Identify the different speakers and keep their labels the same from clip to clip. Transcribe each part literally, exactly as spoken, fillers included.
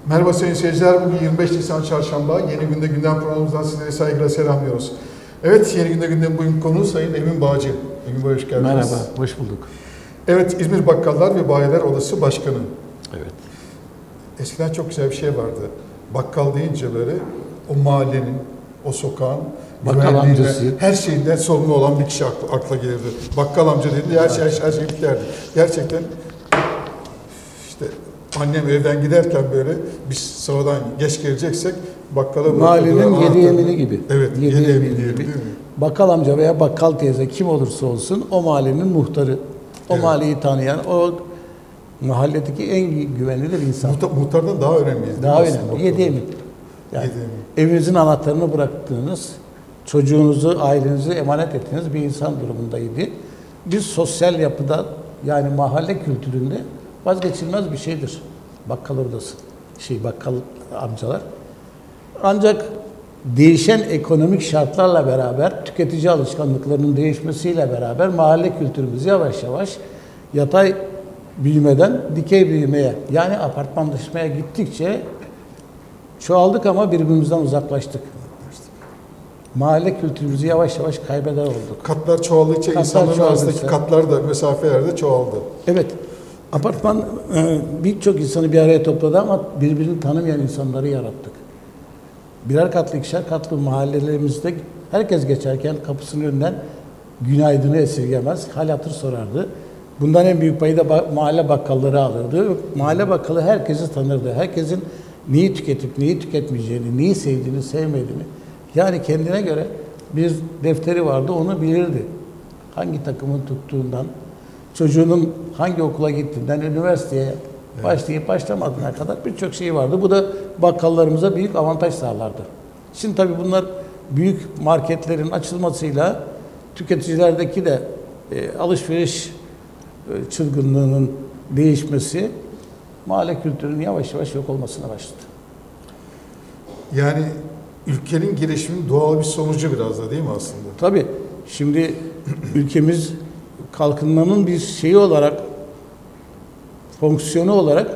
Speaker 1: Merhaba sayın seyirciler, bugün yirmi beş Nisan Çarşamba. Yeni Günde Gündem programımızdan sizleri saygıyla selamlıyoruz. Evet, Yeni Günde Gündem bugün konu Sayın Emin Bağcı. Emin Bey hoş geldiniz.
Speaker 2: Merhaba, hoş bulduk.
Speaker 1: Evet, İzmir Bakkallar ve Bayiler Odası Başkanı.
Speaker 2: Evet.
Speaker 1: Eskiden çok güzel bir şey vardı. Bakkal deyince böyle o mahallenin, o sokağın,
Speaker 2: bakkal amcası,
Speaker 1: her şeyinden sorumlu olan bir kişi akla, akla gelirdi. Bakkal amca dediğinde her şey, her, her şey biterdi. Gerçekten işte annem evden giderken böyle biz sağdan geç geleceksek bakkala
Speaker 2: mahallenin yedi yemini gibi.
Speaker 1: Evet,
Speaker 2: yedi
Speaker 1: yedi
Speaker 2: yemini
Speaker 1: yemini
Speaker 2: gibi.
Speaker 1: değil mi?
Speaker 2: Bakkal amca veya bakkal teyze kim olursa olsun o mahallenin muhtarı. O evet. Mahalleyi tanıyan, o mahalledeki en güvenilir insan.
Speaker 1: Muhtar, muhtardan daha önemliyiz.
Speaker 2: Daha önemli. Yedi emin. Yani yedi emin. Evinizin anahtarını bıraktığınız, çocuğunuzu, ailenizi emanet ettiğiniz bir insan durumundaydı. Biz sosyal yapıda, yani mahalle kültüründe vazgeçilmez bir şeydir. Bakkal odası, şey bakkal amcalar. Ancak değişen ekonomik şartlarla beraber, tüketici alışkanlıklarının değişmesiyle beraber mahalle kültürümüz yavaş yavaş yatay büyümeden dikey büyümeye, yani apartmanlaşmaya gittikçe çoğaldık ama birbirimizden uzaklaştık. Mahalle kültürümüzü yavaş yavaş kaybeder olduk.
Speaker 1: Katlar çoğaldıkça katlar insanların arasındaki katlar da mesafelerde çoğaldı.
Speaker 2: Evet. Apartman birçok insanı bir araya topladı ama birbirini tanımayan insanları yarattık. Birer katlı, ikişer katlı mahallelerimizde herkes geçerken kapısının önünden günaydını esirgemez, hal hatır sorardı. Bundan en büyük payı da mahalle bakkalları alırdı. Mahalle bakkalı herkesi tanırdı. Herkesin neyi tüketip neyi tüketmeyeceğini, neyi sevdiğini, sevmediğini. Yani kendine göre bir defteri vardı, onu bilirdi. Hangi takımın tuttuğundan, çocuğunun hangi okula gittiğinden, üniversiteye evet. başlayıp başlamadığına kadar birçok şey vardı. Bu da bakkallarımıza büyük avantaj sağlardı. Şimdi tabii bunlar büyük marketlerin açılmasıyla tüketicilerdeki de e, alışveriş e, çılgınlığının değişmesi mahalle kültürünün yavaş yavaş yok olmasına başladı.
Speaker 1: Yani ülkenin gelişiminin doğal bir sonucu biraz da değil mi aslında?
Speaker 2: Tabii. Şimdi ülkemiz kalkınmanın bir şeyi olarak, fonksiyonu olarak,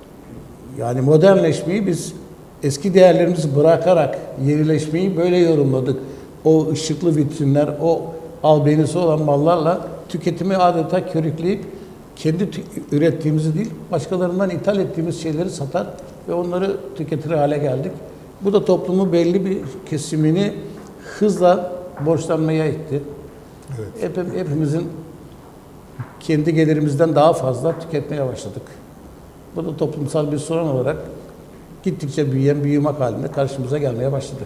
Speaker 2: yani modernleşmeyi biz eski değerlerimizi bırakarak yenileşmeyi böyle yorumladık. O ışıklı vitrinler, o albenisi olan mallarla tüketimi adeta körükleyip kendi ürettiğimizi değil, başkalarından ithal ettiğimiz şeyleri satar ve onları tüketir hale geldik. Bu da toplumu belli bir kesimini hızla borçlanmaya itti. Evet. Hep, hepimizin kendi gelirimizden daha fazla tüketmeye başladık. Bu da toplumsal bir sorun olarak gittikçe büyüyen, büyümek halinde karşımıza gelmeye başladı.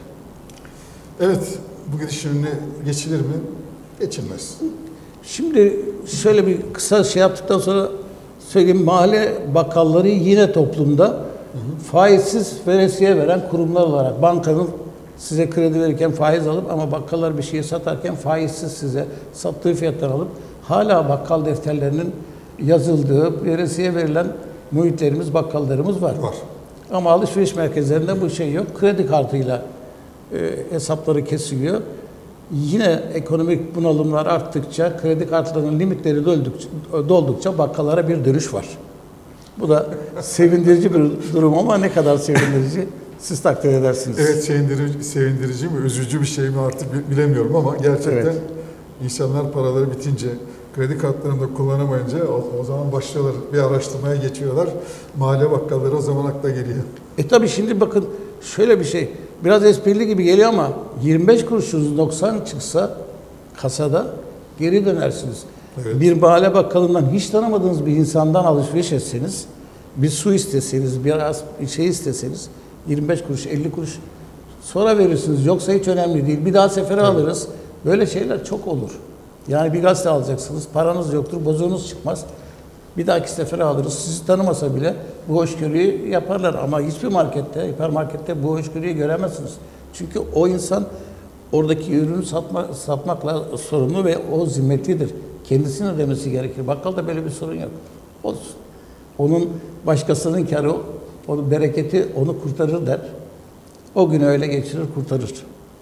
Speaker 1: Evet, bu gidiş yönüne geçilir mi? Geçilmez.
Speaker 2: Şimdi şöyle bir kısa şey yaptıktan sonra söyleyeyim, mahalle bakkalları yine toplumda hı hı. faizsiz veresiye veren kurumlar olarak, bankanın size kredi verirken faiz alıp ama bakkallar bir şeyi satarken faizsiz size sattığı fiyattan alıp hala bakkal defterlerinin yazıldığı, veresiye verilen muhitlerimiz, bakkallarımız var.
Speaker 1: Var.
Speaker 2: Ama alışveriş merkezlerinde bu şey yok. Kredi kartıyla e, hesapları kesiliyor. Yine ekonomik bunalımlar arttıkça, kredi kartlarının limitleri doldukça, doldukça bakkallara bir dönüş var. Bu da sevindirici bir durum ama ne kadar sevindirici siz takdir edersiniz.
Speaker 1: Evet, sevindirici, sevindirici mi, üzücü bir şey mi artık bilemiyorum ama gerçekten evet. insanlar paraları bitince, kredi kartlarını da kullanamayınca o, o zaman başlıyorlar, bir araştırmaya geçiyorlar. Mahalle bakkalları o zaman akla geliyor.
Speaker 2: E tabii şimdi bakın şöyle bir şey, biraz esprili gibi geliyor ama yirmi beş kuruşunuz doksan çıksa kasada geri dönersiniz. Evet. Bir mahalle bakkalından hiç tanımadığınız bir insandan alışveriş etseniz, bir su isteseniz, biraz bir şey isteseniz yirmi beş kuruş, elli kuruş sonra verirsiniz. Yoksa hiç önemli değil. Bir daha sefere evet. alırız. Böyle şeyler çok olur. Yani bir gazete alacaksınız, paranız yoktur, bozuğunuz çıkmaz. Bir dahaki sefere alırız. Sizi tanımasa bile bu hoşgörüyü yaparlar. Ama hiçbir markette, hipermarkette bu hoşgörüyü göremezsiniz. Çünkü o insan oradaki ürünü satma, satmakla sorumlu ve o zimmetlidir. Kendisinin ödemesi gerekir. Bakkalda böyle bir sorun yok. Olsun. Onun başkasının karı, onun bereketi onu kurtarır der. O günü öyle geçirir, kurtarır.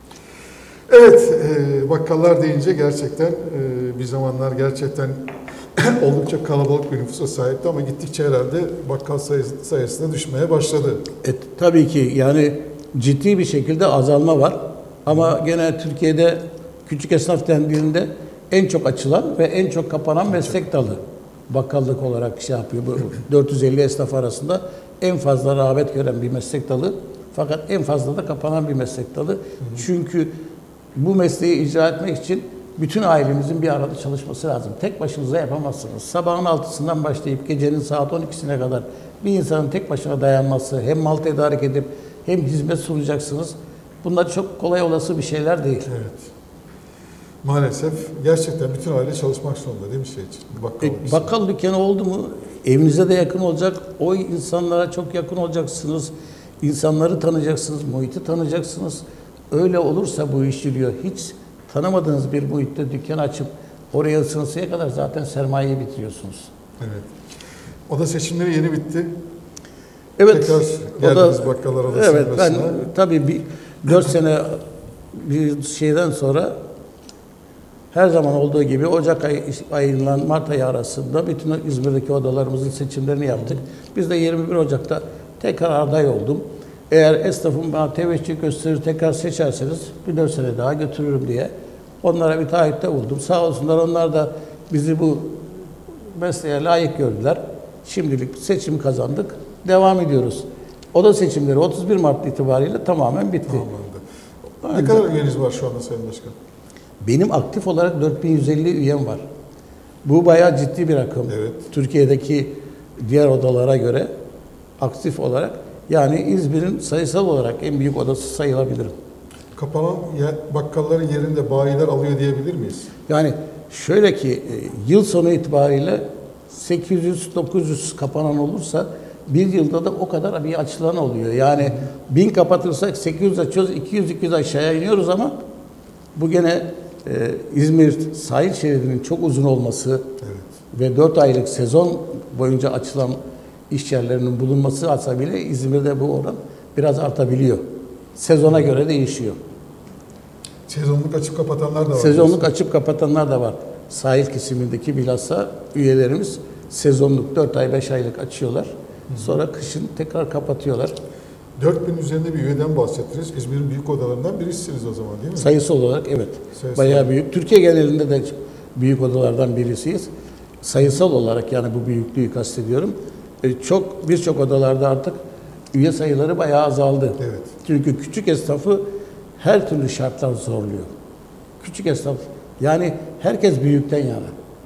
Speaker 1: Evet, e, bakkallar deyince gerçekten e, bir zamanlar gerçekten oldukça kalabalık bir nüfusa sahipti ama gittikçe herhalde bakkal sayısı, sayısında düşmeye başladı.
Speaker 2: E, tabii ki yani ciddi bir şekilde azalma var. Ama gene Türkiye'de küçük esnaf dendiğinde en çok açılan ve en çok kapanan meslek dalı. Bakkallık olarak şey yapıyor. Bu dört yüz elli esnaf arasında en fazla rağbet gören bir meslek dalı. Fakat en fazla da kapanan bir meslek dalı. Hı hı. Çünkü bu mesleği icra etmek için bütün ailemizin bir arada çalışması lazım. Tek başınıza yapamazsınız. Sabahın altısından başlayıp gecenin saat on ikisine kadar bir insanın tek başına dayanması, hem mal tedarik edip hem hizmet sunacaksınız. Bunlar çok kolay olası bir şeyler değil.
Speaker 1: Evet. Maalesef gerçekten bütün aile çalışmak zorunda değil mi şey için? Bakkal,
Speaker 2: e, bakkal dükkanı oldu mu evinize de yakın olacak. O insanlara çok yakın olacaksınız. İnsanları tanıyacaksınız, muhiti tanıyacaksınız. Öyle olursa bu iş yürüyor. Hiç tanımadığınız bir muhitte dükkan açıp oraya ısınsıya kadar zaten sermayeyi bitiriyorsunuz.
Speaker 1: Evet. Oda seçimleri yeni bitti.
Speaker 2: Evet.
Speaker 1: Tekrar geldiniz bakkallar odasının
Speaker 2: Evet, ben
Speaker 1: başına.
Speaker 2: tabii bir dört sene bir şeyden sonra her zaman olduğu gibi Ocak ayı, ayıyla Mart ayı arasında bütün İzmir'deki odalarımızın seçimlerini yaptık. Biz de yirmi bir Ocak'ta tekrar aday oldum. Eğer esnafım bana teveccüh gösterir, tekrar seçerseniz bir dört sene daha götürürüm diye onlara bir taahhütte buldum. Sağ olsunlar, onlar da bizi bu mesleğe layık gördüler. Şimdilik seçimi kazandık. Devam ediyoruz. Oda seçimleri otuz bir Mart itibariyle tamamen bitti.
Speaker 1: Tamamlandı. Ne kadar üyeniz var şu anda Sayın Başkan?
Speaker 2: Benim aktif olarak dört bin yüz elli üyem var. Bu bayağı ciddi bir rakam.
Speaker 1: Evet.
Speaker 2: Türkiye'deki diğer odalara göre aktif olarak. Yani İzmir'in sayısal olarak en büyük odası sayılabilirim.
Speaker 1: Kapanan bakkalların yerinde bayiler alıyor diyebilir miyiz?
Speaker 2: Yani şöyle ki yıl sonu itibariyle sekiz yüz dokuz yüz kapanan olursa bir yılda da o kadar bir açılan oluyor. Yani bin kapatırsak sekiz yüz açıyoruz, iki yüz iki yüz aşağıya iniyoruz ama bu gene e, İzmir sahil şeridinin çok uzun olması, evet, ve dört aylık sezon boyunca açılan iş yerlerinin bulunması hasebiyle İzmir'de bu oran biraz artabiliyor. Sezona göre değişiyor.
Speaker 1: Sezonluk açıp kapatanlar da var.
Speaker 2: Sezonluk açıp kapatanlar da var. Sahil kesimindeki bilhassa üyelerimiz sezonluk dört ay beş aylık açıyorlar. Sonra kışın tekrar kapatıyorlar.
Speaker 1: dört bin üzerinde bir üyeden bahsettiniz. İzmir'in büyük odalarından birisiniz o zaman değil mi?
Speaker 2: Sayısı olarak evet.
Speaker 1: Sayısal.
Speaker 2: Bayağı büyük. Türkiye genelinde de büyük odalardan birisiyiz. Sayısal olarak yani bu büyüklüğü kastediyorum. Çok birçok odalarda artık üye sayıları bayağı azaldı.
Speaker 1: Evet.
Speaker 2: Çünkü küçük esnafı her türlü şartlar zorluyor. Küçük esnaf yani herkes büyükten yana.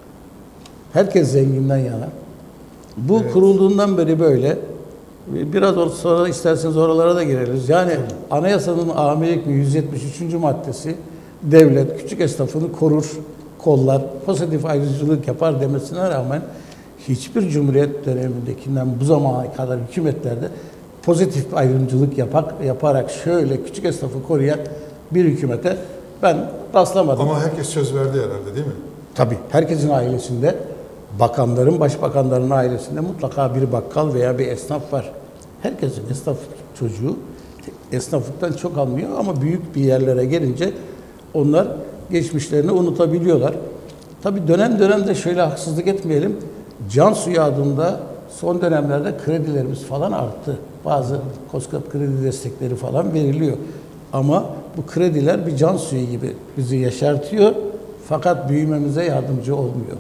Speaker 2: Herkes zenginden yana. Bu evet, kurulduğundan beri böyle. Biraz sonra isterseniz oralara da gireriz. Yani evet, anayasanın amirik yüz yetmiş üçüncü maddesi devlet küçük esnafını korur, kollar, pozitif ayrıcılık yapar demesine rağmen hiçbir Cumhuriyet dönemindekinden bu zamana kadar hükümetlerde pozitif ayrımcılık yapak, yaparak şöyle küçük esnafı koruyan bir hükümete ben rastlamadım.
Speaker 1: Ama herkes söz verdi herhalde değil mi?
Speaker 2: Tabii. Herkesin ailesinde, bakanların, başbakanların ailesinde mutlaka bir bakkal veya bir esnaf var. Herkesin esnaf çocuğu esnaflıktan çok anlıyor ama büyük bir yerlere gelince onlar geçmişlerini unutabiliyorlar. Tabii dönem dönem de şöyle haksızlık etmeyelim. Can suyu adında son dönemlerde kredilerimiz falan arttı. Bazı KOSGAP kredi destekleri falan veriliyor. Ama bu krediler bir can suyu gibi bizi yaşartıyor fakat büyümemize yardımcı olmuyor.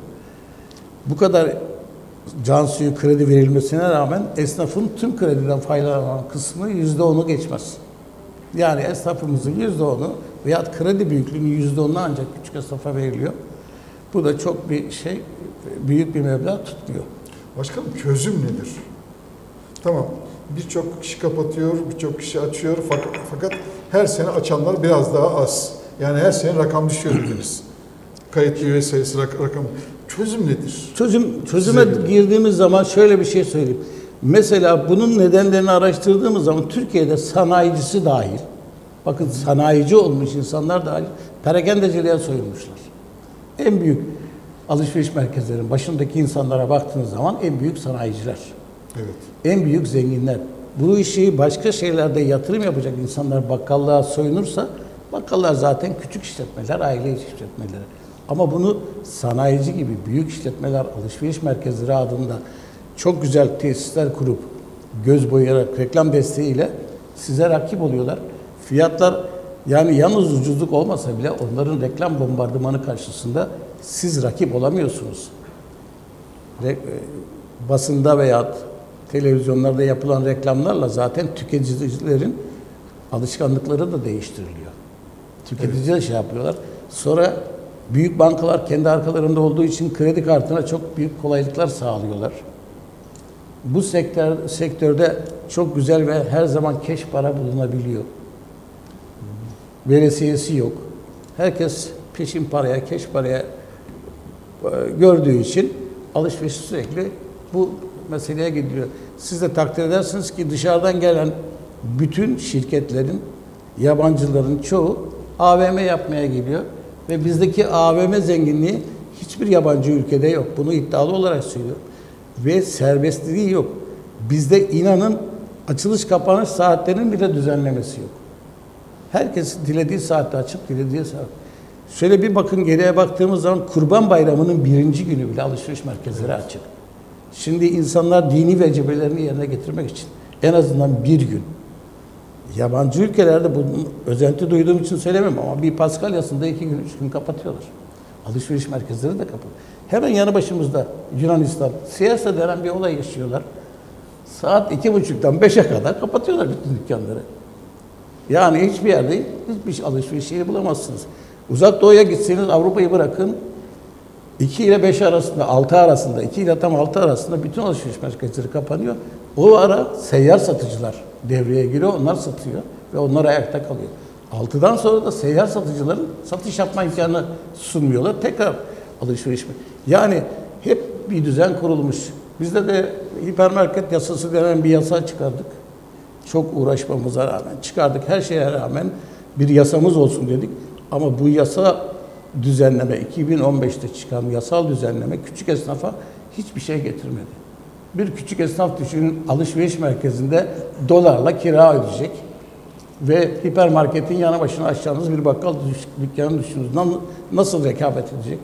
Speaker 2: Bu kadar can suyu kredi verilmesine rağmen esnafın tüm krediden faydalanan kısmı yüzde onu geçmez. Yani esnafımızın yüzde onu veya kredi büyüklüğünün yüzde onu ancak küçük esnafa veriliyor. Bu da çok bir şey, büyük bir meblağ tutmuyor.
Speaker 1: Başkanım çözüm nedir? Tamam, birçok kişi kapatıyor, birçok kişi açıyor fakat, fakat her sene açanlar biraz daha az. Yani her sene rakam düşüyor dediniz. Kayıtlı üye sayısı rak, rakam. Çözüm nedir?
Speaker 2: Çözüm çözüme girdiğimiz zaman şöyle bir şey söyleyeyim. Mesela bunun nedenlerini araştırdığımız zaman Türkiye'de sanayicisi dahil, bakın sanayici olmuş insanlar dahil perakendeciliğe soyulmuşlar. En büyük alışveriş merkezlerinin başındaki insanlara baktığınız zaman en büyük sanayiciler. Evet. En büyük zenginler. Bu işi başka şeylerde yatırım yapacak insanlar bakkallığa soyunursa bakkallar zaten küçük işletmeler, aile işletmeleri. Ama bunu sanayici gibi büyük işletmeler, alışveriş merkezleri adında çok güzel tesisler kurup göz boyayarak reklam desteğiyle size rakip oluyorlar. Fiyatlar yani yalnız ucuzluk olmasa bile onların reklam bombardımanı karşısında siz rakip olamıyorsunuz. Re, basında veya televizyonlarda yapılan reklamlarla zaten tüketicilerin alışkanlıkları da değiştiriliyor. Tüketiciler evet. şey yapıyorlar. Sonra büyük bankalar kendi arkalarında olduğu için kredi kartına çok büyük kolaylıklar sağlıyorlar. Bu sektör, sektörde çok güzel ve her zaman keş para bulunabiliyor. Veresiyesi yok. Herkes peşin paraya, keş paraya gördüğü için alışveriş sürekli bu meseleye gidiyor. Siz de takdir edersiniz ki dışarıdan gelen bütün şirketlerin, yabancıların çoğu A V M yapmaya geliyor. Ve bizdeki A V M zenginliği hiçbir yabancı ülkede yok. Bunu iddialı olarak söylüyorum. Ve serbestliği yok. Bizde inanın açılış kapanış saatlerinin bile düzenlemesi yok. Herkes dilediği saatte açıp dilediği saat. Şöyle bir bakın geriye baktığımız zaman Kurban Bayramı'nın birinci günü bile alışveriş merkezleri evet. açık. Şimdi insanlar dini vecibelerini yerine getirmek için en azından bir gün. Yabancı ülkelerde bunun özenti duyduğum için söylemem ama bir Paskalya'sında iki gün, üç gün kapatıyorlar. Alışveriş merkezleri de kapalı. Hemen yanı başımızda Yunanistan, Siyasa denen bir olay yaşıyorlar. Saat iki buçuktan beşe kadar kapatıyorlar bütün dükkanları. Yani hiçbir yerde hiçbir alışveriş yeri bulamazsınız. Uzak Doğu'ya gitseniz Avrupa'yı bırakın, iki ile beş arasında, altı arasında, iki ile tam altı arasında bütün alışveriş merkezleri kapanıyor. O ara seyyar satıcılar devreye giriyor, onlar satıyor ve onlar ayakta kalıyor. altıdan sonra da seyyar satıcıların satış yapma imkanı sunmuyorlar. Tekrar alışveriş mi? Yani hep bir düzen kurulmuş. Bizde de hipermarket yasası denen bir yasa çıkardık. Çok uğraşmamıza rağmen çıkardık. Her şeye rağmen bir yasamız olsun dedik. Ama bu yasa düzenleme, iki bin on beşte çıkan yasal düzenleme küçük esnafa hiçbir şey getirmedi. Bir küçük esnaf düşünün, alışveriş merkezinde dolarla kira ödeyecek ve hipermarketin yanı başına açacağınız bir bakkal dükkanı düşünün. Nasıl rekabet edecek?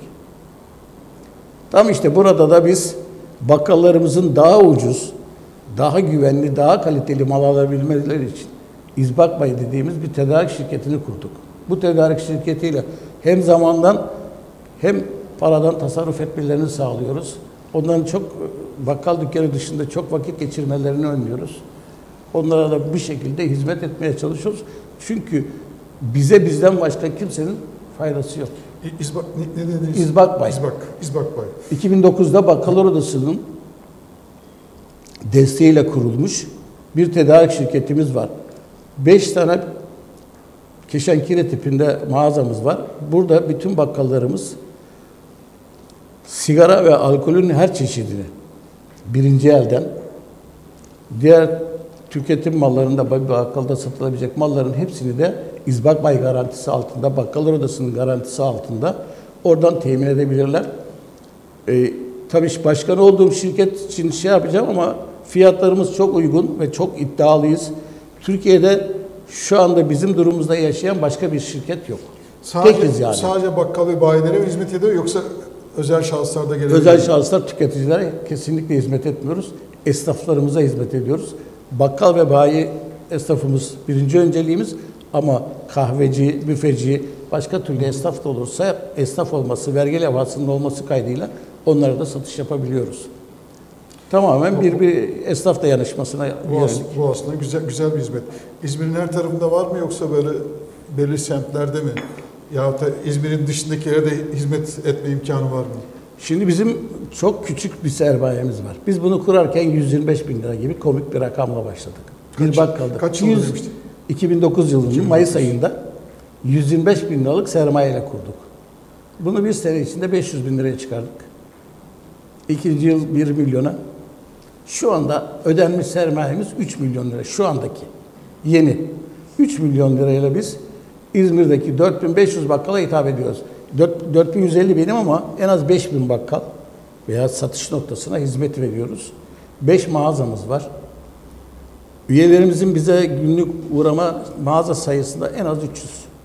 Speaker 2: Tam işte burada da biz bakkallarımızın daha ucuz, daha güvenli, daha kaliteli mal alabilmeleri için İzbakbay dediğimiz bir tedarik şirketini kurduk. Bu tedarik şirketiyle hem zamandan hem paradan tasarruf etmelerini sağlıyoruz. Onların çok bakkal dükkanı dışında çok vakit geçirmelerini önlüyoruz. Onlara da bir şekilde hizmet etmeye çalışıyoruz. Çünkü bize bizden başka kimsenin faydası yok.
Speaker 1: İzbak, ne, ne dediniz?
Speaker 2: İzbakbay.
Speaker 1: İzbak, İzbakbay.
Speaker 2: iki bin dokuzda Bakkallar Odası'nın desteğiyle kurulmuş bir tedarik şirketimiz var. Beş tane Keşankire tipinde mağazamız var. Burada bütün bakkallarımız sigara ve alkolün her çeşidini birinci elden, diğer tüketim mallarında, bakkalda satılabilecek malların hepsini de İzbakbay garantisi altında, Bakkallar Odası'nın garantisi altında oradan temin edebilirler. Ee, tabii başkan olduğum şirket için şey yapacağım ama fiyatlarımız çok uygun ve çok iddialıyız. Türkiye'de şu anda bizim durumumuzda yaşayan başka bir şirket yok.
Speaker 1: Sadece, yani. sadece bakkal ve bayilere mi hizmet ediyor yoksa özel şahıslar da gelebilir?
Speaker 2: Özel şahıslar, tüketicilere kesinlikle hizmet etmiyoruz. Esnaflarımıza hizmet ediyoruz. Bakkal ve bayi esnafımız birinci önceliğimiz ama kahveci, büfeci, başka türlü esnaf da olursa esnaf olması, vergi levhasının olması kaydıyla onlara da satış yapabiliyoruz. Tamamen bir bir esnaf dayanışmasına
Speaker 1: bu, as, bu aslında güzel güzel bir hizmet. İzmir'in her tarafında var mı yoksa böyle belli semtlerde mi? Ya da İzmir'in dışındaki yere de hizmet etme imkanı var mı?
Speaker 2: Şimdi bizim çok küçük bir sermayemiz var. Biz bunu kurarken yüz yirmi beş bin lira gibi komik bir rakamla başladık.
Speaker 1: Kaç,
Speaker 2: bir bakkalda.
Speaker 1: Kaç yıl demiştin?
Speaker 2: iki bin dokuz yılının Mayıs ayında yüz yirmi beş bin liralık sermayeyle kurduk. Bunu bir sene içinde beş yüz bin liraya çıkardık. İkinci yıl bir milyona. Şu anda ödenmiş sermayemiz üç milyon lira. Şu andaki yeni. üç milyon lirayla biz İzmir'deki dört bin beş yüz bakkala hitap ediyoruz. dört bin yüz elli benim ama en az beş bin bakkal veya satış noktasına hizmet veriyoruz. beş mağazamız var. Üyelerimizin bize günlük uğrama mağaza sayısında en az üç yüz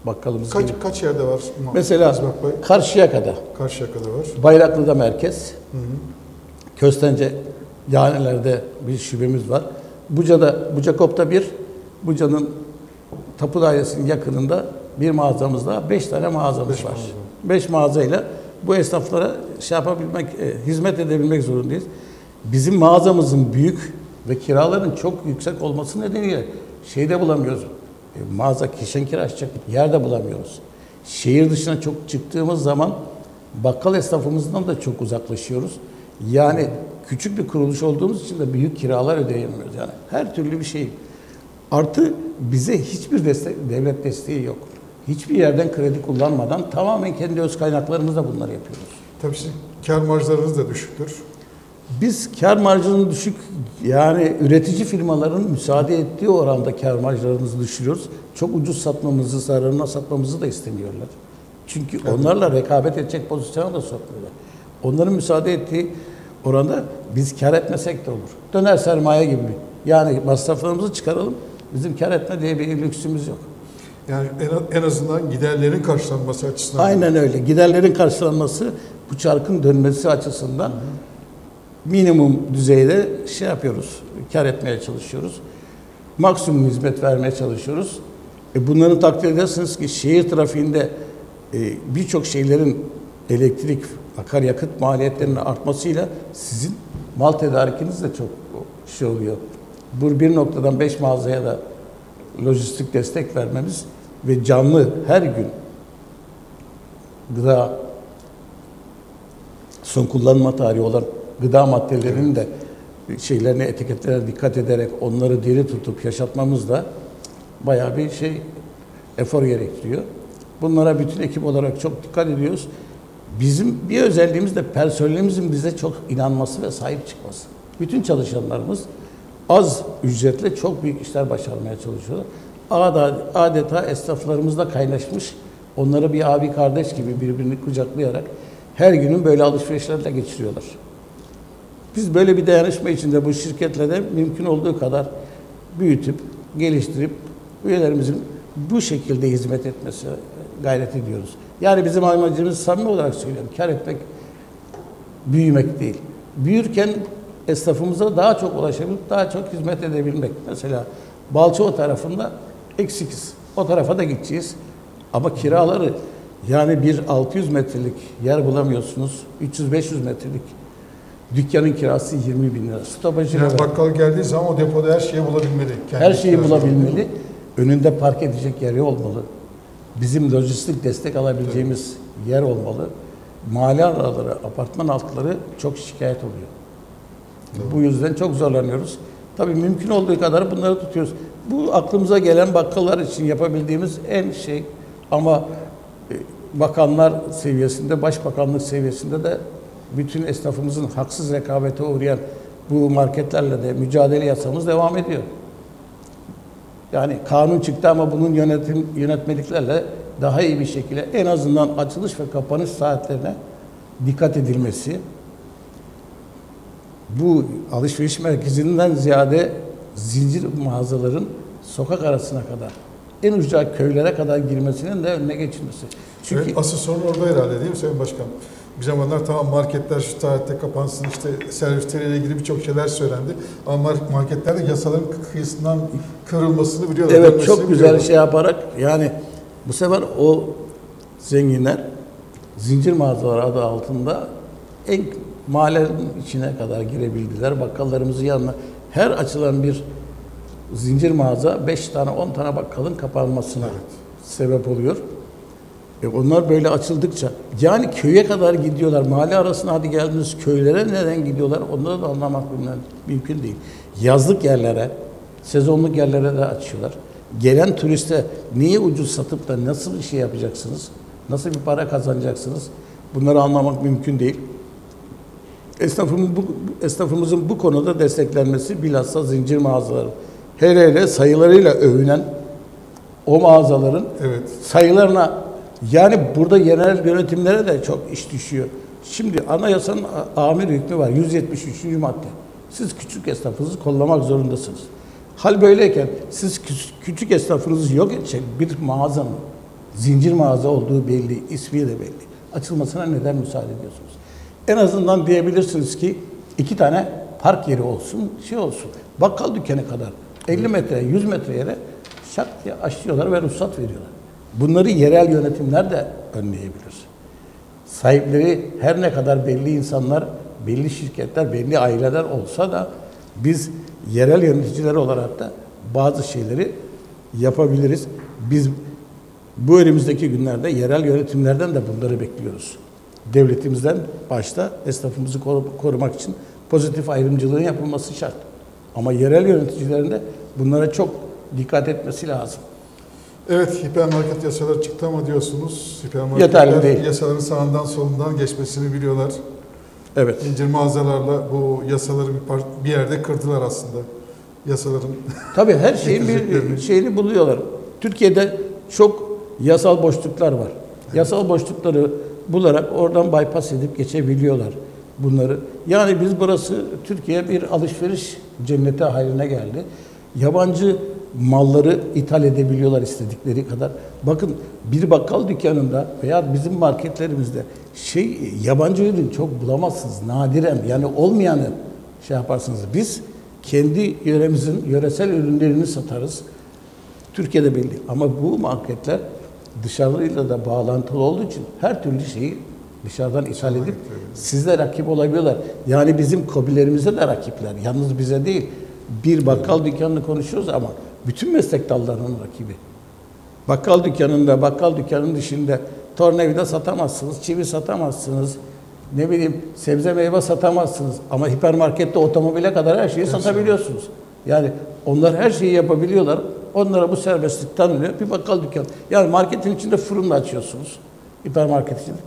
Speaker 2: bakkalımız
Speaker 1: Kaç,
Speaker 2: gibi.
Speaker 1: kaç yerde var?
Speaker 2: Mesela
Speaker 1: Hizmet Bey?
Speaker 2: Karşıyaka'da,
Speaker 1: Karşıyaka'da var.
Speaker 2: Bayraklı'da merkez,
Speaker 1: Hı hı.
Speaker 2: Köstence, Yaneler'de bir şubemiz var. Buca'da, Bucakop'ta bir, Buca'nın tapu dairesinin yakınında bir mağazamız daha, beş tane mağazamız
Speaker 1: Beş
Speaker 2: var.
Speaker 1: mağaza.
Speaker 2: Beş mağazayla bu esnaflara şey yapabilmek, e, hizmet edebilmek zorundayız. Bizim mağazamızın büyük ve kiraların çok yüksek olması nedeniyle şeyde bulamıyoruz. E, mağaza kişen kira açacak yer de bulamıyoruz. Şehir dışına çok çıktığımız zaman bakkal esnafımızdan da çok uzaklaşıyoruz. Yani küçük bir kuruluş olduğumuz için de büyük kiralar ödeyemiyoruz. Yani her türlü bir şey. Artı bize hiçbir destek, devlet desteği yok. Hiçbir yerden kredi kullanmadan tamamen kendi öz kaynaklarımızla bunları yapıyoruz.
Speaker 1: Tabii sizin kar marjlarınız da düşüktür.
Speaker 2: Biz kar marjının düşük, yani üretici firmaların müsaade ettiği oranda kar marjlarımızı düşürüyoruz. Çok ucuz satmamızı, zararına satmamızı da istemiyorlar. Çünkü
Speaker 1: Evet.
Speaker 2: onlarla rekabet edecek pozisyona da sokmuyorlar. Onların müsaade ettiği oranda biz kar etmesek de olur. Döner sermaye gibi. Yani masraflarımızı çıkaralım, bizim kar etme diye bir lüksümüz yok.
Speaker 1: Yani en, en azından giderlerin karşılanması açısından.
Speaker 2: Aynen öyle. Giderlerin karşılanması, bu çarkın dönmesi açısından minimum düzeyde şey yapıyoruz, kar etmeye çalışıyoruz. Maksimum hizmet vermeye çalışıyoruz. E bunların takdir edersiniz ki şehir trafiğinde e, birçok şeylerin elektrik, akaryakıt maliyetlerinin artmasıyla sizin mal tedarikiniz de çok şey oluyor. Bu bir noktadan beş mağazaya da lojistik destek vermemiz ve canlı her gün gıda son kullanma tarihi olan gıda maddelerinin de şeylerine, etiketlerine dikkat ederek onları diri tutup yaşatmamız da bayağı bir şey efor gerektiriyor. Bunlara bütün ekip olarak çok dikkat ediyoruz. Bizim bir özelliğimiz de personelimizin bize çok inanması ve sahip çıkması. Bütün çalışanlarımız az ücretle çok büyük işler başarmaya çalışıyorlar. Adeta esnaflarımızla kaynaşmış, onları bir abi kardeş gibi birbirini kucaklayarak her günün böyle alışverişlerle geçiriyorlar. Biz böyle bir dayanışma içinde bu şirketle de mümkün olduğu kadar büyütüp, geliştirip üyelerimizin bu şekilde hizmet etmesi gayret ediyoruz. Yani bizim amacımız, samimi olarak söylüyorum, kar etmek, büyümek değil. Büyürken esnafımıza daha çok ulaşabilmek, daha çok hizmet edebilmek. Mesela Balçova tarafında eksikiz. O tarafa da gideceğiz. Ama kiraları, yani bir altı yüz metrelik yer bulamıyorsunuz. üç yüz beş yüz metrelik dükkanın kirası yirmi bin lira. Stopajı
Speaker 1: Yani bakkal geldiği zaman o depoda her şeyi bulabilmeli. Kendi
Speaker 2: her şeyi
Speaker 1: kirası
Speaker 2: bulabilmeli. Önünde park edecek yeri olmalı. Bizim lojistik destek alabileceğimiz evet. yer olmalı. Mahalle araları, apartman altları çok şikayet oluyor. Evet. Bu yüzden çok zorlanıyoruz. Tabii mümkün olduğu kadar bunları tutuyoruz. Bu aklımıza gelen bakkallar için yapabildiğimiz en şey, ama bakanlar seviyesinde, başbakanlık seviyesinde de bütün esnafımızın haksız rekabete uğrayan bu marketlerle de mücadele yasamız devam ediyor. Yani kanun çıktı ama bunun yönetim yönetmeliklerle daha iyi bir şekilde en azından açılış ve kapanış saatlerine dikkat edilmesi, bu alışveriş merkezinden ziyade zincir mağazaların sokak arasına kadar, en ucra köylere kadar girmesinin de önüne geçilmesi.
Speaker 1: Çünkü evet, asıl sorun orada herhalde değil mi Sayın Başkan? Bir zamanlar tamam marketler şu tarihte kapansın, işte servisleriyle ilgili birçok şeyler söylendi. Ama marketler de yasaların kıyısından kırılmasını biliyorlar.
Speaker 2: Evet, çok güzel şey yaparak, yani bu sefer o zenginler zincir mağazalar adı altında en mahallenin içine kadar girebildiler. Bakkallarımızın yanına her açılan bir zincir mağaza beş tane on tane bakkalın kapanmasına evet. sebep oluyor. E onlar böyle açıldıkça, yani köye kadar gidiyorlar. Mahalle arasına hadi geldiniz, köylere neden gidiyorlar? Onları da anlamak mümkün değil. Yazlık yerlere, sezonluk yerlere de açıyorlar. Gelen turiste neyi ucuz satıp da nasıl bir şey yapacaksınız? Nasıl bir para kazanacaksınız? Bunları anlamak mümkün değil. Esnafımız bu, esnafımızın bu konuda desteklenmesi, bilhassa zincir mağazaları, hele hele sayılarıyla övünen o mağazaların evet. sayılarına, yani burada yerel yönetimlere de çok iş düşüyor. Şimdi anayasanın amir hükmü var, yüz yetmiş üçüncü madde. Siz küçük esnafınızı kollamak zorundasınız. Hal böyleyken siz küçük esnafınızı yok edecek bir mağazanın Zincir mağaza olduğu belli, ismi de belli. Açılmasına neden müsaade ediyorsunuz? En azından diyebilirsiniz ki iki tane park yeri olsun, şey olsun. Bakkal dükkanı kadar elli metre, yüz metre yere şak diye açıyorlar ve ruhsat veriyorlar. Bunları yerel yönetimler de önleyebilir. Sahipleri her ne kadar belli insanlar, belli şirketler, belli aileler olsa da biz yerel yöneticiler olarak da bazı şeyleri yapabiliriz. Biz bu önümüzdeki günlerde yerel yönetimlerden de bunları bekliyoruz. Devletimizden başta esnafımızı korumak için pozitif ayrımcılığın yapılması şart. Ama yerel yöneticilerin de bunlara çok dikkat etmesi lazım.
Speaker 1: Evet, hipermarket yasaları çıktı ama diyorsunuz
Speaker 2: Yeterli değil.
Speaker 1: hipermarketler yasaların sağından solundan geçmesini biliyorlar.
Speaker 2: Evet.
Speaker 1: Zincir mağazalarla bu yasaları bir, part, bir yerde kırdılar aslında. Yasaların
Speaker 2: Tabii her şeyin bir şeyini buluyorlar. Türkiye'de çok yasal boşluklar var. Evet. Yasal boşlukları bularak oradan bypass edip geçebiliyorlar bunları. Yani biz burası Türkiye bir alışveriş cenneti haline geldi. Yabancı malları ithal edebiliyorlar istedikleri kadar. Bakın bir bakkal dükkanında veya bizim marketlerimizde şey yabancı ürün çok bulamazsınız. Nadiren yani olmayanı şey yaparsınız. Biz kendi yöremizin yöresel ürünlerini satarız. Türkiye'de belli. Ama bu marketler dışarıyla da bağlantılı olduğu için her türlü şeyi dışarıdan ithal edip sizle rakip olabiliyorlar. Yani bizim KOBİ'lerimize de rakipler. Yalnız bize değil. Bir bakkal dükkanını konuşuyoruz ama bütün meslek dallarının rakibi. Bakkal dükkanında, bakkal dükkanının dışında tornavida satamazsınız, çivi satamazsınız, ne bileyim sebze meyve satamazsınız. Ama hipermarkette otomobile kadar her şeyi evet, satabiliyorsunuz. Yani onlar her şeyi yapabiliyorlar. Onlara bu serbestlik tanınıyor. Bir bakkal dükkanı. Yani marketin içinde fırın da açıyorsunuz. Hipermarket içinde.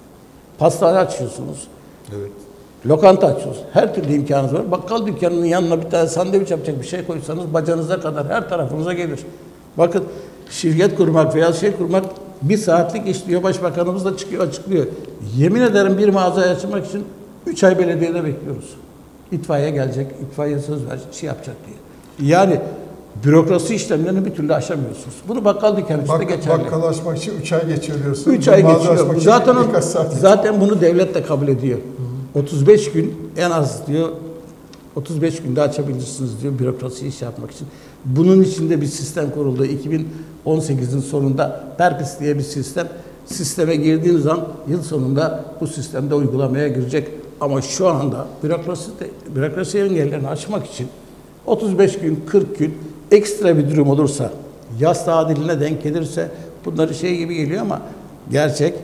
Speaker 2: Pastane açıyorsunuz. Evet. Lokanta açıyorsunuz. Her türlü imkanınız var. Bakkal dükkanının yanına bir tane sandviç yapacak bir şey koysanız bacanıza kadar her tarafınıza gelir. Bakın şirket kurmak veya şey kurmak bir saatlik işliyor. Başbakanımız da çıkıyor açıklıyor. Yemin ederim bir mağazayı açmak için üç ay belediyede bekliyoruz. İtfaiye gelecek, itfaiye söz ver, şey yapacak diye. Yani bürokrasi işlemlerini bir türlü aşamıyorsunuz. Bunu bakkal dükkanı için de geçerli.
Speaker 1: Bakkal açmak için üç ay geçiyor diyorsun.
Speaker 2: üç ay geçiyor. Zaten, zaten bunu devlet de kabul ediyor. Hı hı. otuz beş gün en az diyor, otuz beş günde açabilirsiniz diyor bürokrasi iş yapmak için. Bunun içinde bir sistem kuruldu. iki bin on sekizin sonunda Perkis diye bir sistem. Sisteme girdiğiniz an yıl sonunda bu sistemde uygulamaya girecek. Ama şu anda bürokrasi, bürokrasi engellerini aşmak için otuz beş gün, kırk gün ekstra bir durum olursa, yaz tatiline denk gelirse bunları şey gibi geliyor ama gerçek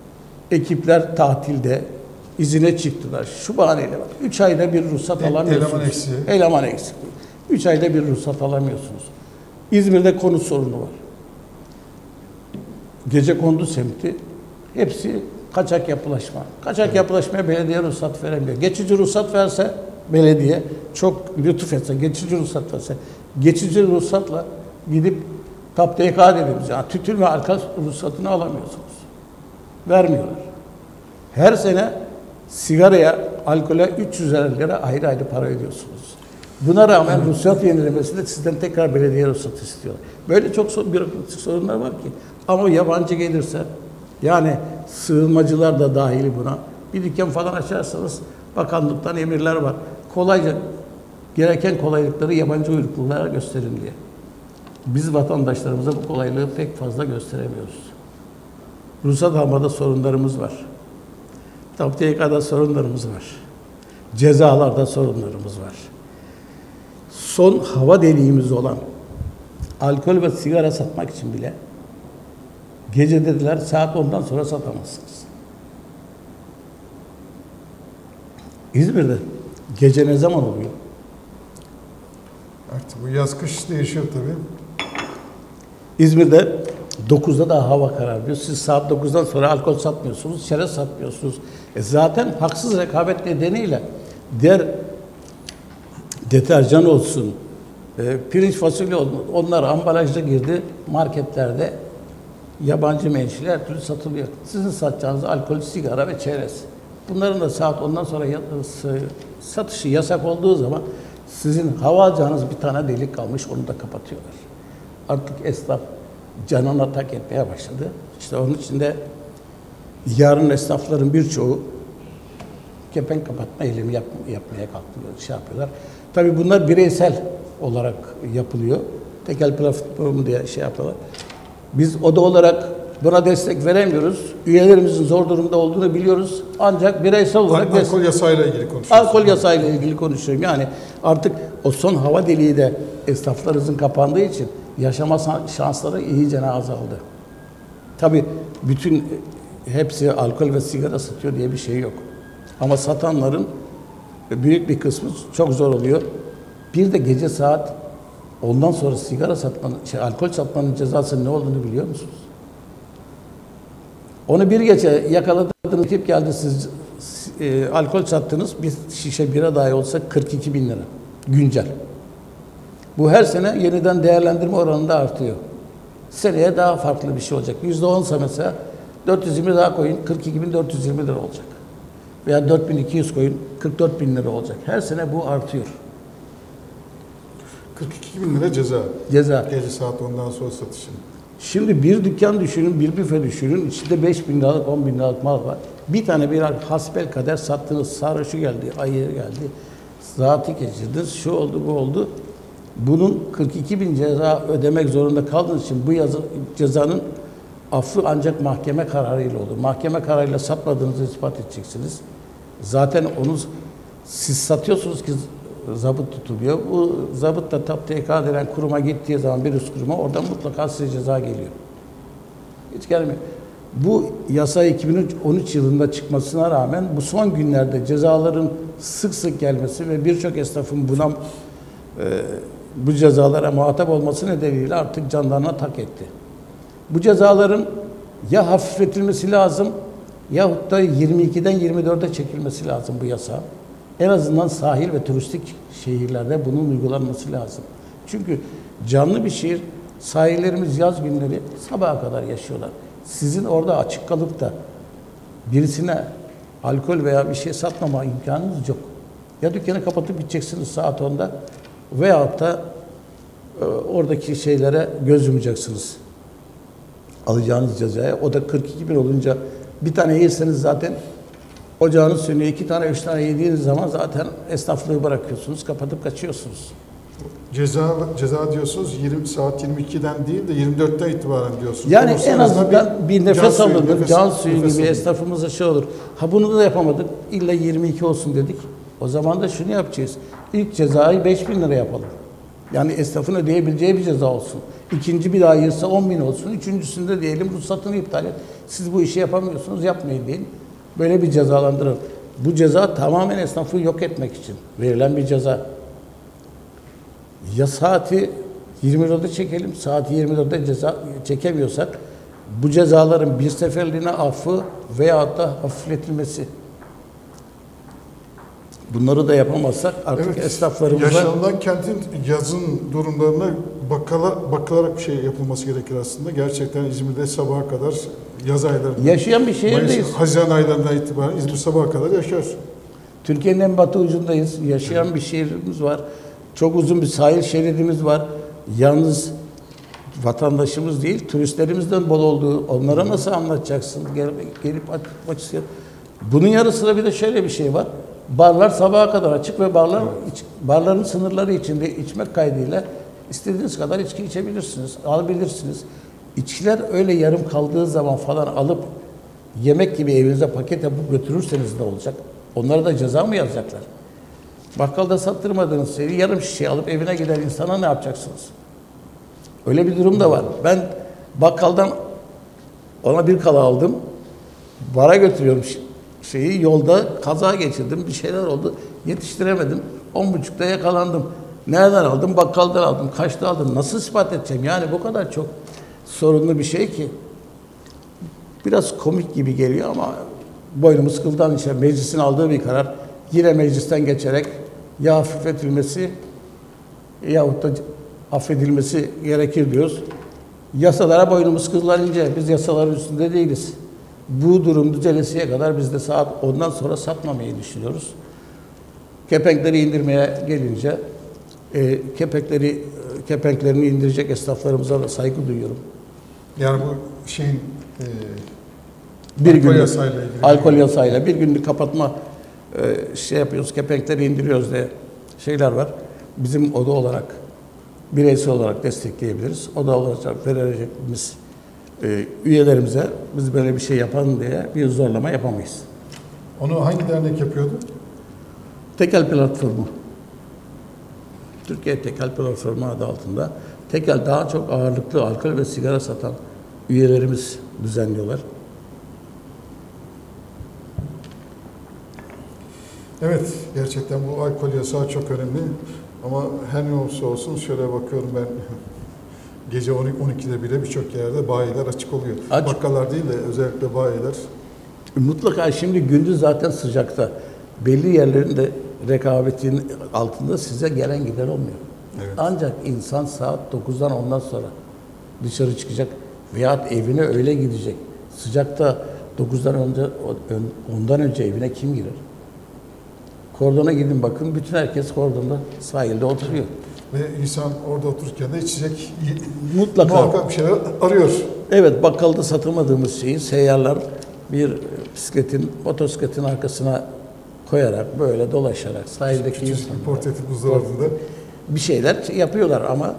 Speaker 2: ekipler tatilde izine çıktılar. Şu bahaneyle bak. üç ayda bir ruhsat alamıyorsunuz.
Speaker 1: Eleman eksiği.
Speaker 2: Eleman eksiği. üç ayda bir ruhsat alamıyorsunuz. İzmir'de konut sorunu var. Gecekondu semti hepsi kaçak yapılaşma. Kaçak evet. yapılaşmaya belediye ruhsat veremiyor. Geçici ruhsat verse belediye çok lütuf etse, geçici ruhsat verse, geçici ruhsatla gidip T A P T K dediğimiz yani tütün ve alkol ruhsatını alamıyorsunuz. Vermiyorlar. Her sene sigaraya, alkole üç yüz lira ayrı ayrı para ödüyorsunuz. Buna rağmen evet. ruhsat yenilemesinde sizden tekrar belediye ruhsatı istiyorlar. Böyle çok bürokratik sorunlar var ki. Ama yabancı gelirse, yani sığınmacılar da dahil buna, bir dükkan falan açarsanız bakanlıktan emirler var. Kolayca, gereken kolaylıkları yabancı uyruklulara gösterin diye. Biz vatandaşlarımıza bu kolaylığı pek fazla gösteremiyoruz. Ruhsat almada sorunlarımız var. T A P T K'da sorunlarımız var. Cezalarda sorunlarımız var. Son hava deliğimiz olan alkol ve sigara satmak için bile gece dediler saat ondan sonra satamazsınız. İzmir'de gece ne zaman oluyor?
Speaker 1: Artık bu yaz kış değişiyor tabii.
Speaker 2: İzmir'de dokuzda daha hava kararıyor. Siz saat dokuzdan sonra alkol satmıyorsunuz, çerez satmıyorsunuz. E zaten haksız rekabet nedeniyle diğer deterjan olsun, e, pirinç fasulye olsun, onlar ambalajda girdi marketlerde yabancı menşeli her türlü satılıyor. Sizin satacağınız alkol, sigara ve çerez. Bunların da saat ondan sonra satışı yasak olduğu zaman sizin hava alacağınız bir tane delik kalmış, onu da kapatıyorlar. Artık esnaf canına tak etmeye başladı. İşte onun için de yarın esnafların birçoğu kepenk kapatma eylemi yap, yapmaya kalkıyor, şey yapıyorlar. Tabii bunlar bireysel olarak yapılıyor. Tekel platformu diye şey yapıyorlar. Biz oda olarak buna destek veremiyoruz. Üyelerimizin zor durumda olduğunu biliyoruz. Ancak bireysel olarak...
Speaker 1: Alkol destek... yasayla ilgili konuşuyoruz.
Speaker 2: Alkol yasayla ilgili konuşuyorum. Yani artık o son hava deliği de esnaflarımızın kapandığı için yaşama şansları iyicene azaldı. Tabii bütün hepsi alkol ve sigara satıyor diye bir şey yok. Ama satanların büyük bir kısmı çok zor oluyor. Bir de gece saat ondan sonra sigara satmanın, şey, alkol satmanın cezası ne olduğunu biliyor musunuz? Onu bir gece yakaladınız, tip geldi siz e, alkol sattınız, bir şişe bira dahi olsa kırk iki bin lira güncel. Bu her sene yeniden değerlendirme oranında artıyor. Seneye daha farklı bir şey olacak. yüzde onsa mesela dört yüz yirmi daha koyun, kırk iki bin dört yüz yirmi lira olacak. Veya dört bin iki yüz koyun, kırk dört bin lira olacak. Her sene bu artıyor.
Speaker 1: kırk iki bin lira ceza.
Speaker 2: Ceza.
Speaker 1: Gece saat ondan sonra satışın.
Speaker 2: Şimdi bir dükkan düşünün, bir büfe düşünün. İçinde beş bin liralık, on bin liralık mal var. Bir tane bir hasbelkader sattınız, sarhoşu geldi, ayı geldi, saati geçirdiniz, şu oldu, bu oldu. Bunun kırk iki bin ceza ödemek zorunda kaldığınız için bu yazı, cezanın affı ancak mahkeme kararıyla olur. Mahkeme kararıyla satmadığınızı ispat edeceksiniz. Zaten onu siz satıyorsunuz ki zabıt tutuluyor. Bu zabıt da T A P T K denen kuruma gittiği zaman bir üst kuruma oradan mutlaka size ceza geliyor. Hiç gelmiyor. Bu yasa iki bin on üç yılında çıkmasına rağmen bu son günlerde cezaların sık sık gelmesi ve birçok esnafın buna e, bu cezalara muhatap olması nedeniyle artık canlarına tak etti. Bu cezaların ya hafifletilmesi lazım yahut da yirmi ikiden yirmi dörde çekilmesi lazım bu yasa. En azından sahil ve turistik şehirlerde bunun uygulanması lazım. Çünkü canlı bir şehir, sahillerimiz yaz günleri sabaha kadar yaşıyorlar. Sizin orada açık kalıp da birisine alkol veya bir şey satmama imkanınız yok. Ya dükkanı kapatıp gideceksiniz saat onda veyahut da e, oradaki şeylere göz yumacaksınız. Alacağınız cezaya. O da kırk iki bin olunca bir tane yerseniz zaten ocağınız sönüyor. iki tane, üç tane yediğiniz zaman zaten esnaflığı bırakıyorsunuz, kapatıp kaçıyorsunuz.
Speaker 1: Ceza ceza diyorsunuz yirmi saat yirmi ikiden değil de yirmi dörtten itibaren diyorsunuz.
Speaker 2: Yani
Speaker 1: Olursa
Speaker 2: en azından bir, bir nefes
Speaker 1: can
Speaker 2: alınır,
Speaker 1: nefes,
Speaker 2: can suyu
Speaker 1: nefes
Speaker 2: gibi
Speaker 1: alınır.
Speaker 2: esnafımıza şey olur. Ha bunu da yapamadık, illa yirmi iki olsun dedik. O zaman da şunu yapacağız. İlk cezayı beş bin lira yapalım. Yani esnafın ödeyebileceği bir ceza olsun. İkinci bir daha yırsa on bin olsun. Üçüncüsünde diyelim ruhsatını iptal et. Siz bu işi yapamıyorsunuz, yapmayın deyin. Böyle bir cezalandırır. Bu ceza tamamen esnafı yok etmek için verilen bir ceza. Ya saati yirmi dörde çekelim, saati yirmi dörde ceza çekemiyorsak bu cezaların bir seferliğine affı veyahut da hafifletilmesi. Bunları da yapamazsak artık
Speaker 1: Evet,
Speaker 2: esnaflarımıza...
Speaker 1: yaşanılan kentin yazın durumlarına bakala, bakılarak bir şey yapılması gerekir aslında. Gerçekten İzmir'de sabaha kadar yaz aylarında...
Speaker 2: Yaşayan bir şehirdeyiz.
Speaker 1: Mayıs, Haziran aylarından itibaren İzmir sabaha kadar yaşar.
Speaker 2: Türkiye'nin en batı ucundayız. Yaşayan bir şehrimiz var. Çok uzun bir sahil şeridimiz var. Yalnız vatandaşımız değil, turistlerimizden bol olduğu, onlara nasıl anlatacaksın? Gelip, gelip açık. Bunun yarısında bir de şöyle bir şey var. Barlar sabaha kadar açık ve barlar iç, barların sınırları içinde içmek kaydıyla istediğiniz kadar içki içebilirsiniz, alabilirsiniz. İçkiler öyle yarım kaldığı zaman falan alıp yemek gibi evinize paket yapıp götürürseniz ne olacak? Onlara da ceza mı yazacaklar? Bakkalda sattırmadığınız şeyi yarım şişe alıp evine giden insana ne yapacaksınız? Öyle bir durum da var. Ben bakkaldan ona bir kala aldım. Bara götürüyorum şeyi. Yolda kaza geçirdim. Bir şeyler oldu. Yetiştiremedim. On buçukta yakalandım. Nereden aldım? Bakkaldan aldım. Kaçta aldım? Nasıl ispat edeceğim? Yani bu kadar çok sorunlu bir şey ki. Biraz komik gibi geliyor ama boynumuz kıldan işte meclisin aldığı bir karar. Yine meclisten geçerek ya hafifletilmesi yahut da affedilmesi gerekir diyoruz. Yasalara boynumuz kıllanınca biz yasaların üstünde değiliz. Bu durum düzelesiye kadar biz de saat ondan sonra satmamayı düşünüyoruz. Kepenkleri indirmeye gelince e, kepekleri kepenklerini indirecek esnaflarımıza da saygı duyuyorum.
Speaker 1: Yani bu şeyin e,
Speaker 2: Bir
Speaker 1: alkol
Speaker 2: günlük
Speaker 1: yasayla ilgili.
Speaker 2: alkol yasayla bir günlük kapatma e, şey yapıyoruz, kepenkleri indiriyoruz diye şeyler var. Bizim oda olarak, bireysel olarak destekleyebiliriz. Oda olarak vereceğimiz e, üyelerimize biz böyle bir şey yapalım diye bir zorlama yapamayız.
Speaker 1: Onu hangi dernek yapıyordu?
Speaker 2: Tekel platformu. Türkiye Tekel Platformu adı altında. Tekel daha çok ağırlıklı alkol ve sigara satan üyelerimiz düzenliyorlar.
Speaker 1: Evet, gerçekten bu alkol yasağı çok önemli. Ama her ne olursa olsun şöyle bakıyorum ben, gece on ikide bile birçok yerde bayiler açık oluyor.
Speaker 2: Açık.
Speaker 1: Bakkallar değil de özellikle bayiler.
Speaker 2: Mutlaka şimdi gündüz zaten sıcakta. Belli yerlerin de rekabetin altında size gelen giden olmuyor.
Speaker 1: Evet.
Speaker 2: Ancak insan saat dokuzdan ondan sonra dışarı çıkacak veya evine öyle gidecek. Sıcakta dokuzdan önce, ondan önce evine kim girer? Kordona gidin bakın, bütün herkes kordonda sahilde oturuyor.
Speaker 1: Ve insan orada otururken de içecek
Speaker 2: Mutlaka.
Speaker 1: muhakkak bir şeyler arıyor.
Speaker 2: Evet, bakkalda satamadığımız şeyi seyyarlar bir bisikletin, motosikletin arkasına koyarak, böyle dolaşarak sahildeki
Speaker 1: Küçük
Speaker 2: insanlar
Speaker 1: portatif buzdolabında.
Speaker 2: bir şeyler yapıyorlar ama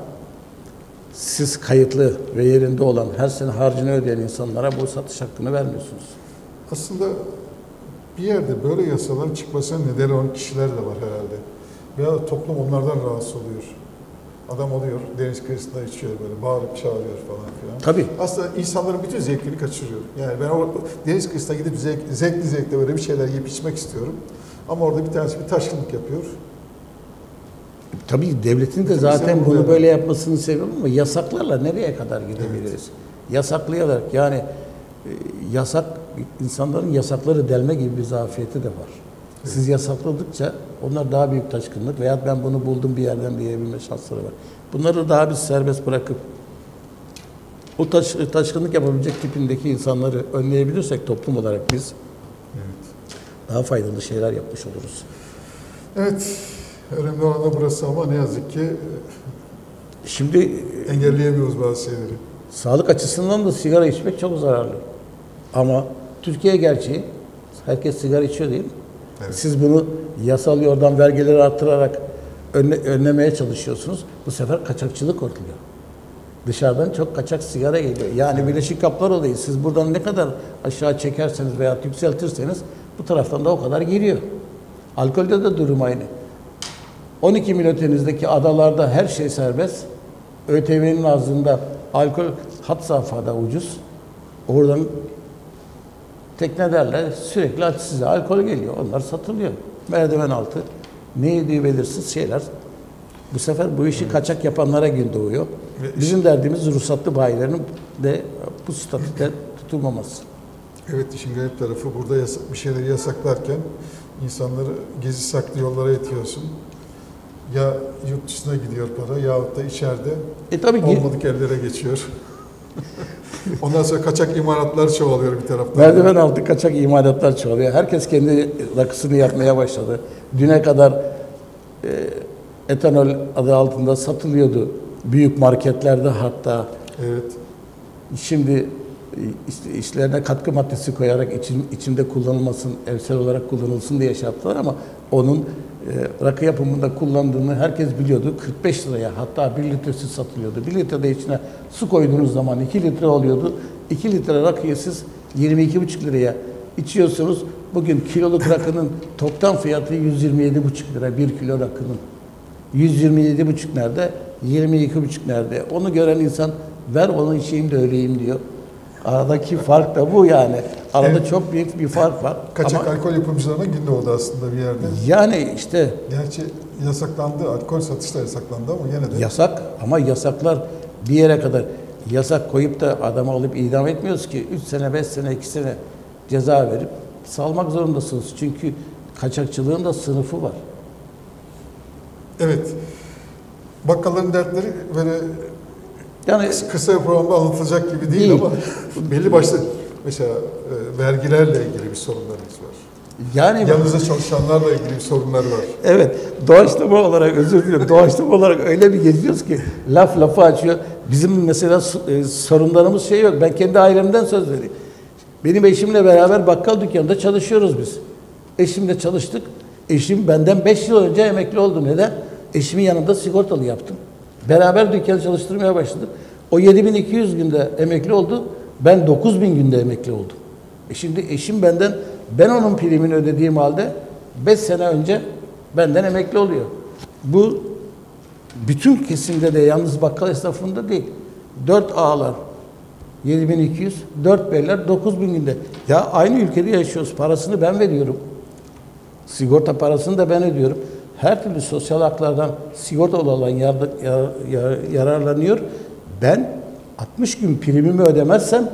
Speaker 2: siz kayıtlı ve yerinde olan, her sene harcını ödeyen insanlara bu satış hakkını vermiyorsunuz.
Speaker 1: Aslında bir yerde böyle yasaların çıkmasına neden olan kişiler de var herhalde. Veya da toplum onlardan rahatsız oluyor. Adam oluyor, deniz kıyısında içiyor böyle, bağırıp çağırıyor falan filan.
Speaker 2: Tabii.
Speaker 1: Aslında insanların bütün zevkini kaçırıyor. Yani ben o deniz kıyısına gidip zevk, zevkli zevkle böyle bir şeyler yiyip içmek istiyorum. Ama orada bir tanesi bir taşkınlık yapıyor.
Speaker 2: Tabii devletin de
Speaker 1: Bütün
Speaker 2: zaten
Speaker 1: mesele
Speaker 2: bunu
Speaker 1: burada.
Speaker 2: böyle yapmasını seviyorum ama yasaklarla nereye kadar gidebiliriz?
Speaker 1: Evet.
Speaker 2: Yasaklayarak yani e, yasak, insanların yasakları delme gibi bir zafiyeti de var.
Speaker 1: Evet.
Speaker 2: Siz yasakladıkça onlar daha büyük taşkınlık veya ben bunu buldum bir yerden diyebilme şansları var. Bunları daha biz serbest bırakıp o taş, taşkınlık yapabilecek tipindeki insanları önleyebilirsek toplum olarak biz
Speaker 1: Evet.
Speaker 2: daha faydalı şeyler yapmış oluruz.
Speaker 1: Evet, önemli olan da burası ama ne yazık ki
Speaker 2: Şimdi
Speaker 1: engelleyemiyoruz bazı şeyleri.
Speaker 2: sağlık açısından da sigara içmek çok zararlı. Ama Türkiye gerçeği, herkes sigara içiyor değil mi?
Speaker 1: Evet.
Speaker 2: Siz bunu yasal yoldan vergileri arttırarak önle, önlemeye çalışıyorsunuz. Bu sefer kaçakçılık ortaya. Dışarıdan çok kaçak sigara geliyor. Yani Birleşik Kaplar olayı. Siz buradan ne kadar aşağı çekerseniz veya yükseltirseniz bu taraftan da o kadar giriyor. Alkolde de durum aynı. on iki mil ötenizdeki adalarda her şey serbest. ÖTV'nin ağzında alkol had safhada ucuz. Oradan teknelerle sürekli aç size alkol geliyor. Onlar satılıyor. Merdiven altı. Ne yediği belirsiz şeyler. Bu sefer bu işi kaçak yapanlara gün doğuyor. Bizim derdimiz ruhsatlı bayilerin de bu statüde tutulmaması.
Speaker 1: Evet, işin garip tarafı burada yasak, bir şeyleri yasaklarken insanları gizli saklı yollara itiyorsun. Ya yurt dışına gidiyor para yahut da içeride
Speaker 2: E tabii ki
Speaker 1: olmadık yerlere geçiyor. Ondan sonra kaçak imalatlar çoğalıyor bir taraftan.
Speaker 2: merdiven altı kaçak imalatlar çoğalıyor. Herkes kendi rakısını yapmaya başladı. Düne kadar e, etanol adı altında satılıyordu. Büyük marketlerde hatta.
Speaker 1: Evet.
Speaker 2: Şimdi e, işte işlerine katkı maddesi koyarak için, içinde kullanılmasın, evsel olarak kullanılsın diye şey yaptılar ama onun e, rakı yapımında kullandığını herkes biliyordu. kırk beş liraya hatta bir litresi satılıyordu. bir litre de içine su koyduğunuz zaman iki litre oluyordu. iki litre rakıyı siz yirmi iki buçuk liraya içiyorsunuz. Bugün kiloluk rakının toptan fiyatı yüz yirmi yedi buçuk lira bir kilo rakının. yüz yirmi yedi buçuk nerede? yirmi iki buçuk nerede? Onu gören insan ver onu içeyim de öleyim diyor. Aradaki fark da bu yani. Arada
Speaker 1: Evet.
Speaker 2: çok büyük bir fark var.
Speaker 1: Kaçak
Speaker 2: Ama
Speaker 1: alkol yapımcılarına gün doğdu aslında bir yerde.
Speaker 2: yani işte
Speaker 1: Gerçi yasaklandı, alkol satışı da yasaklandı ama yine de.
Speaker 2: yasak ama yasaklar bir yere kadar yasak koyup da adamı alıp idam etmiyoruz ki. üç sene, beş sene, iki sene ceza verip salmak zorundasınız. Çünkü kaçakçılığın da sınıfı var.
Speaker 1: Evet. Bakkalların dertleri böyle
Speaker 2: Yani
Speaker 1: kısa, kısa bir programda anlatılacak gibi değil,
Speaker 2: Değil.
Speaker 1: ama belli başlı mesela e, vergilerle ilgili bir sorunlarımız var.
Speaker 2: Yani
Speaker 1: yanınızda çalışanlarla ilgili sorunlar var.
Speaker 2: evet, doğaçlama olarak özür dilerim. Doğaçlama olarak öyle bir geziyoruz ki laf lafı açıyor. Bizim mesela e, sorunlarımız şey yok. Ben kendi ailemden söz vereyim. Benim eşimle beraber bakkal dükkanında çalışıyoruz biz. Eşimle çalıştık. Eşim benden beş yıl önce emekli oldu. Neden? Eşimin yanında sigortalı yaptım. Beraber dükkanı çalıştırmaya başladık. O yedi bin iki yüz günde emekli oldu. Ben dokuz bin günde emekli oldum. E şimdi eşim benden, ben onun primini ödediğim halde beş sene önce benden emekli oluyor. Bu bütün kesimde de, yalnız bakkal esnafında değil. Dört ağalar yedi bin iki yüz, dört beyler dokuz bin günde. Ya aynı ülkede yaşıyoruz. Parasını ben veriyorum. Sigorta parasını da ben ödüyorum. Her türlü sosyal haklardan sigortalı olan yar, yar, yar, yararlanıyor. Ben altmış gün primimi ödemezsem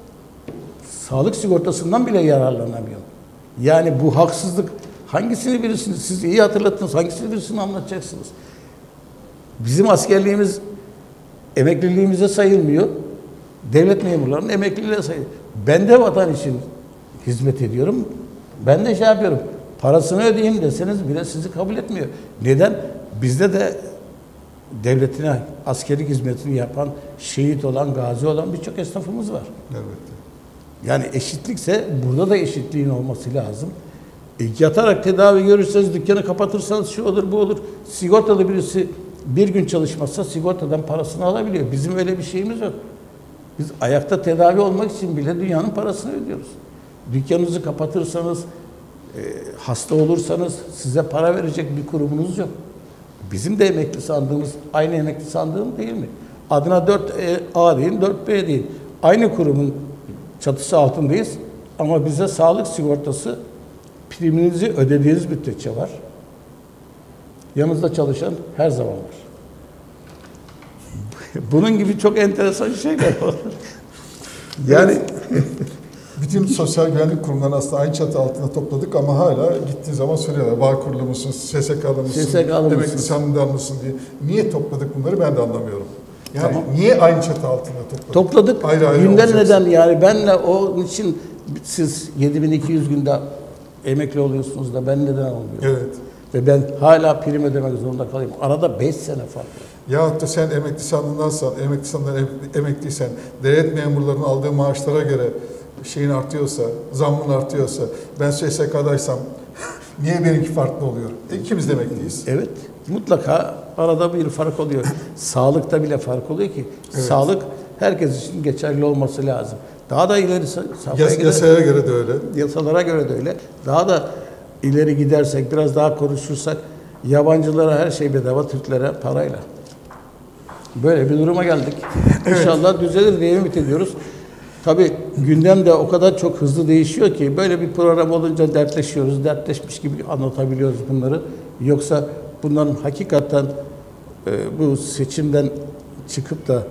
Speaker 2: sağlık sigortasından bile yararlanamıyorum. Yani bu haksızlık, hangisini bilirsiniz? Siz iyi hatırlattınız. Hangisini bilirsiniz anlatacaksınız. Bizim askerliğimiz emekliliğimize sayılmıyor. Devlet memurlarının emekliliğe sayılıyor. Ben de vatan için hizmet ediyorum. Ben de şey yapıyorum. Parasını ödeyeyim deseniz bile sizi kabul etmiyor. Neden? Bizde de devletine askerlik hizmetini yapan, şehit olan, gazi olan birçok esnafımız var.
Speaker 1: Evet.
Speaker 2: Yani eşitlikse burada da eşitliğin olması lazım. E, yatarak tedavi görürseniz, dükkanı kapatırsanız şu olur, bu olur. Sigortalı birisi bir gün çalışmazsa sigortadan parasını alabiliyor. Bizim öyle bir şeyimiz yok. Biz ayakta tedavi olmak için bile dünyanın parasını ödüyoruz. Dükkanınızı kapatırsanız, e, hasta olursanız size para verecek bir kurumunuz yok. Bizim de emekli sandığımız aynı emekli sandığım değil mi? Adına dört A deyin, dört B deyin. Aynı kurumun çatısı altındayız ama bize sağlık sigortası priminizi ödediğiniz müddetçe var. Yanınızda çalışan her zaman var. Bunun gibi çok enteresan şeyler var. Yani
Speaker 1: bütün sosyal güvenlik kurumlarını aslında aynı çatı altında topladık ama hala gittiği zaman soruyorlar. Bağkurlu musun, S S K'lı mısın,
Speaker 2: S S K'lı mısın?
Speaker 1: emekli sandığı mısın diye. Niye topladık bunları ben de anlamıyorum. Yani
Speaker 2: Tamam.
Speaker 1: niye aynı çatı altında topladık?
Speaker 2: topladık.
Speaker 1: Ayrı ayrı
Speaker 2: Günden
Speaker 1: olacaksın.
Speaker 2: neden yani benle onun için siz yedi bin iki yüz günde emekli oluyorsunuz da ben neden olmuyorum?
Speaker 1: Evet.
Speaker 2: Ve ben hala prim ödemek zorunda kalayım. Arada beş sene fark var.
Speaker 1: Yahut da sen emekli sandığındansan, emekli sandığından em- emekliysen, devlet memurlarının aldığı maaşlara göre şeyin artıyorsa, zammın artıyorsa, ben S S K'daysam niye benimki farklı oluyor? E, İkimiz de emekliyiz.
Speaker 2: Evet. Mutlaka arada bir fark oluyor. Sağlıkta bile fark oluyor ki.
Speaker 1: Evet.
Speaker 2: Sağlık herkes için geçerli olması lazım. Daha da ileri safhaya
Speaker 1: Yas-
Speaker 2: gider-
Speaker 1: yasaya göre de öyle.
Speaker 2: yasalara göre de öyle. Daha da ileri gidersek, biraz daha konuşursak yabancılara her şey bedava, Türklere parayla. Böyle bir duruma geldik.
Speaker 1: Evet.
Speaker 2: İnşallah düzelir diye ümit ediyoruz. Tabii gündem de o kadar çok hızlı değişiyor ki böyle bir program olunca dertleşiyoruz. Dertleşmiş gibi anlatabiliyoruz bunları. Yoksa bunların hakikaten e, bu seçimden çıkıp da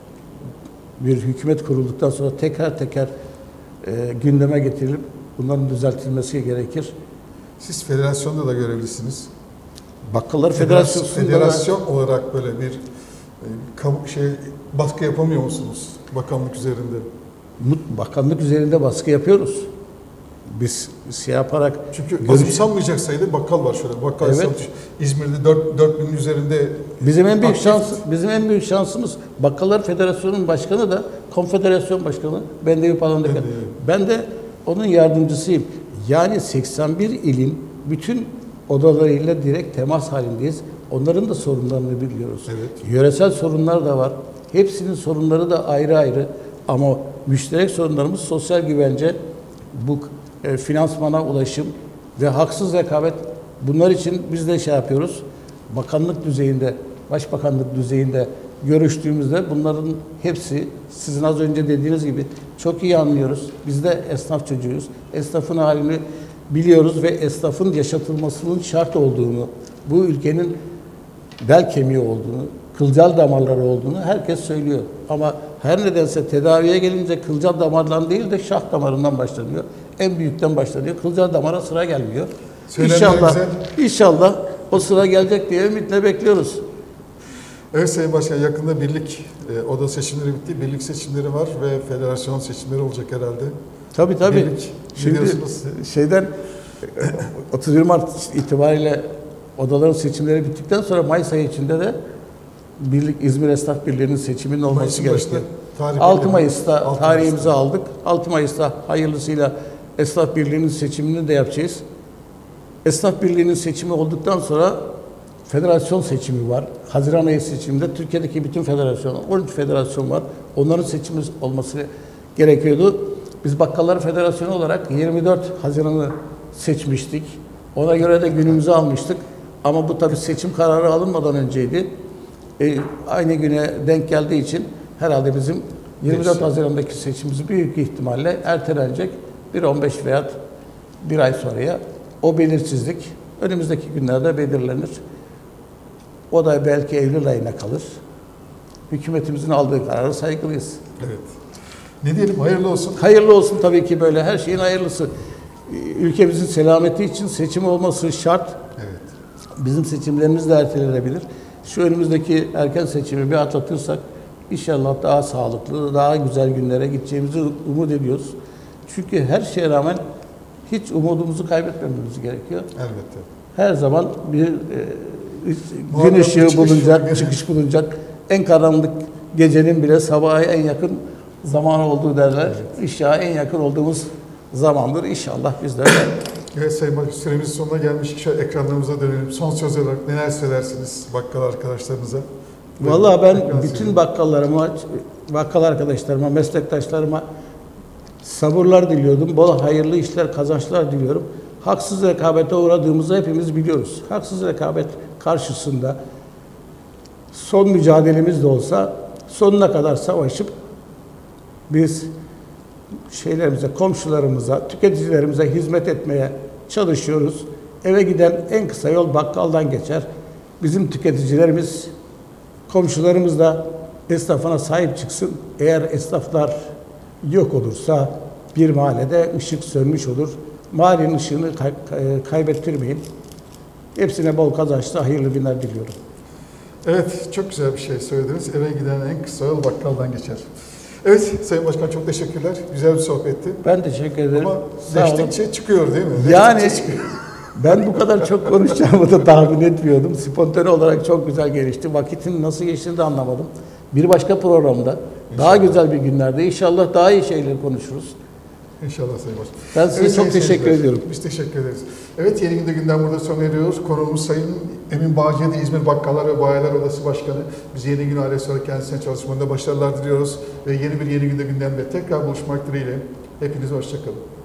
Speaker 2: bir hükümet kurulduktan sonra teker teker e, gündeme getirilip bunların düzeltilmesi gerekir.
Speaker 1: Siz federasyonda da görevlisiniz.
Speaker 2: Bakkallar
Speaker 1: Federasyon,
Speaker 2: Federasyonu'nda
Speaker 1: federasyon olarak böyle bir e, kamu- şey baskı yapamıyor musunuz bakanlık üzerinde?
Speaker 2: Mut- bakanlık üzerinde baskı yapıyoruz. Biz şey yaparak
Speaker 1: Çünkü
Speaker 2: görüş-
Speaker 1: azımsanmayacak sayıda bakkal var şöyle. Bakkal
Speaker 2: Evet.
Speaker 1: satış İzmir'de dört binin üzerinde
Speaker 2: bizim en büyük
Speaker 1: aktif-
Speaker 2: şans bizim en büyük şansımız Bakkallar Federasyonu'nun başkanı da konfederasyon başkanı. Ben de Palandaki.
Speaker 1: Ben de-
Speaker 2: Ben de onun yardımcısıyım. Yani seksen bir ilin bütün odalarıyla direkt temas halindeyiz. Onların da sorunlarını biliyoruz.
Speaker 1: Evet.
Speaker 2: Yöresel sorunlar da var. Hepsinin sorunları da ayrı ayrı. Ama müşterek sorunlarımız sosyal güvence, bu e, finansmana ulaşım ve haksız rekabet. Bunlar için biz de şey yapıyoruz. Bakanlık düzeyinde, başbakanlık düzeyinde görüştüğümüzde bunların hepsi sizin az önce dediğiniz gibi çok iyi anlıyoruz. Biz de esnaf çocuğuyuz. Esnafın halini biliyoruz ve esnafın yaşatılmasının şart olduğunu, bu ülkenin bel kemiği olduğunu, kılcal damarları olduğunu herkes söylüyor. Ama her nedense tedaviye gelince kılcal damardan değil de şah damarından başlanıyor. En büyükten başlanıyor. Kılcal damara sıra gelmiyor.
Speaker 1: Söylemler
Speaker 2: İnşallah,
Speaker 1: güzel.
Speaker 2: inşallah o sıra gelecek diye ümitle bekliyoruz.
Speaker 1: Evet Sayın Başkan, yakında birlik e, oda seçimleri bitti. Birlik seçimleri var ve federasyon seçimleri olacak herhalde.
Speaker 2: Tabii tabii.
Speaker 1: Birlik,
Speaker 2: Şimdi
Speaker 1: biliyorsunuz.
Speaker 2: şeyden otuz bir Mart itibariyle odaların seçimleri bittikten sonra Mayıs ayı içinde de Birlik İzmir Esnaf Birliği'nin seçiminin olması
Speaker 1: Mayıs'ın
Speaker 2: gerekiyor.
Speaker 1: başında tarih
Speaker 2: altı
Speaker 1: belli.
Speaker 2: Mayıs'ta
Speaker 1: altı
Speaker 2: tarihimizi
Speaker 1: Mayıs'ta.
Speaker 2: aldık. altı Mayıs'ta hayırlısıyla Esnaf Birliği'nin seçimini de yapacağız. Esnaf Birliği'nin seçimi olduktan sonra federasyon seçimi var. Haziran ayı seçiminde Türkiye'deki bütün federasyon, on üç federasyon var. Onların seçimi olması gerekiyordu. Biz Bakkallar Federasyonu olarak yirmi dört Haziran'ı seçmiştik. Ona göre de günümüzü almıştık. Ama bu tabii seçim kararı alınmadan önceydi. E, aynı güne denk geldiği için herhalde bizim yirmi dört Haziran'daki seçimimiz büyük ihtimalle ertelenecek. bir on beş veya bir ay sonraya o belirsizlik önümüzdeki günlerde belirlenir. O da belki Eylül ayına kalır. Hükümetimizin aldığı kararı saygılıyız.
Speaker 1: Evet. Ne diyelim, hayırlı olsun.
Speaker 2: Hayırlı olsun tabii ki, böyle her şeyin hayırlısı. Ülkemizin selameti için seçim olması şart.
Speaker 1: Evet.
Speaker 2: Bizim seçimlerimiz de ertelenebilir. Şu önümüzdeki erken seçimi bir atlatırsak inşallah daha sağlıklı, daha güzel günlere gideceğimizi umut ediyoruz. Çünkü her şeye rağmen hiç umudumuzu kaybetmememiz gerekiyor.
Speaker 1: Elbette.
Speaker 2: Her zaman bir e, gün
Speaker 1: Muhakkak
Speaker 2: ışığı
Speaker 1: bir çıkış
Speaker 2: bulunacak,
Speaker 1: yok.
Speaker 2: çıkış bulunacak. En karanlık gecenin bile sabaha en yakın zaman olduğu derler. Işığa en yakın olduğumuz zamandır. İnşallah biz de öyle.
Speaker 1: Evet Sayın Başkan, süremizin sonuna gelmiş. Şöyle ekranlarımıza dönelim. Son söz olarak neler söylersiniz bakkal arkadaşlarınıza?
Speaker 2: Vallahi ben
Speaker 1: Tekrar
Speaker 2: bütün
Speaker 1: söyleyeyim.
Speaker 2: bakkallarıma, bakkal arkadaşlarıma, meslektaşlarıma sabırlar diliyordum. Bol hayırlı işler, kazançlar diliyorum. Haksız rekabete uğradığımızı hepimiz biliyoruz. Haksız rekabet karşısında son mücadelemiz de olsa sonuna kadar savaşıp biz şeylerimize, komşularımıza, tüketicilerimize hizmet etmeye çalışıyoruz. Eve giden en kısa yol bakkaldan geçer. Bizim tüketicilerimiz, komşularımız da esnafına sahip çıksın. Eğer esnaflar yok olursa bir mahallede ışık sönmüş olur. Mahallenin ışığını kay- kay- kaybettirmeyin. Hepsine bol kazançlı, hayırlı günler diliyorum.
Speaker 1: Evet, çok güzel bir şey söylediniz. Eve giden en kısa yol bakkaldan geçer. Evet Sayın Başkan, çok teşekkürler. Güzel bir sohbetti.
Speaker 2: Ben teşekkür ederim.
Speaker 1: Ama
Speaker 2: Sağ olun.
Speaker 1: geçtikçe çıkıyor değil mi?
Speaker 2: Yani
Speaker 1: Geçtikçe çıkıyor.
Speaker 2: ben bu kadar çok konuşacağımı da tahmin etmiyordum. Spontane olarak çok güzel gelişti. Vakitin nasıl geçtiğini de anlamadım. Bir başka programda, daha güzel bir günlerde inşallah daha iyi şeyler konuşuruz.
Speaker 1: İnşallah Sayın Başkan.
Speaker 2: Ben size
Speaker 1: Evet,
Speaker 2: çok
Speaker 1: sayın
Speaker 2: teşekkür
Speaker 1: seyirciler,
Speaker 2: ediyorum.
Speaker 1: Biz teşekkür ederiz. Evet, yeni günde gündem burada sona eriyoruz. Konuğumuz Sayın Emin Bağcı'ydı, İzmir Bakkallar ve Bayiler Odası Başkanı. Biz yeni gün ailesi olarak kendisine çalışmalarında başarılar diliyoruz. Ve yeni bir yeni günde gündemde tekrar buluşmak dileğiyle. Hepinize hoşça kalın.